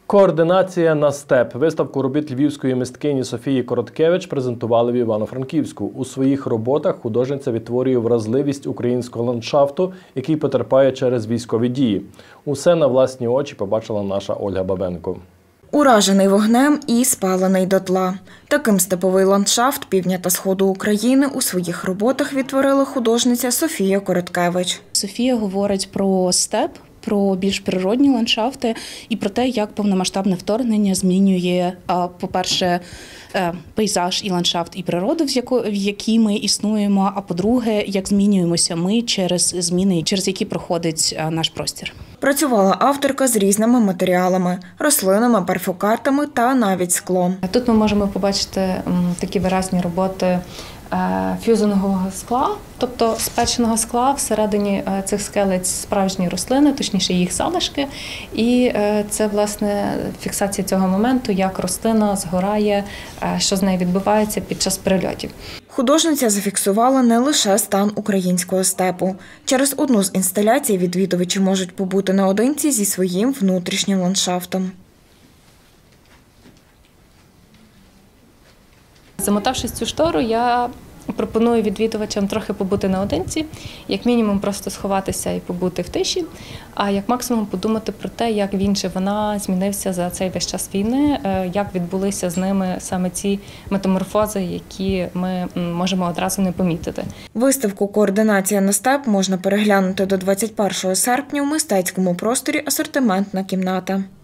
Координація на степ. Виставку робіт львівської мисткині Софії Короткевич презентували в Івано-Франківську. У своїх роботах художниця відтворює вразливість українського ландшафту, який потерпає через військові дії. Усе на власні очі побачила наша Ольга Бабенко. Уражений вогнем і спалений дотла. Таким степовий ландшафт півдня та сходу України у своїх роботах відтворила художниця Софія Короткевич. Софія говорить про степ, про більш природні ландшафти і про те, як повномасштабне вторгнення змінює, по-перше, пейзаж і ландшафт і природу, в якій ми існуємо, а по-друге, як змінюємося ми через зміни, через які проходить наш простір. Працювала авторка з різними матеріалами – рослинами, перфокартами та навіть склом. Тут ми можемо побачити такі виразні роботи фюзингового скла, тобто спеченого скла. Всередині цих скелець справжні рослини, точніше їх залишки. І це, власне, фіксація цього моменту, як рослина згорає, що з нею відбувається під час прильотів. Художниця зафіксувала не лише стан українського степу. Через одну з інсталяцій відвідувачі можуть побути наодинці зі своїм внутрішнім ландшафтом. Замотавшись цю штору, я пропоную відвідувачам трохи побути наодинці, як мінімум просто сховатися і побути в тиші, а як максимум подумати про те, як він чи вона змінився за цей весь час війни, як відбулися з ними саме ці метаморфози, які ми можемо одразу не помітити. Виставку «Координація на степ» можна переглянути до 21 серпня в мистецькому просторі «Асортиментна кімната».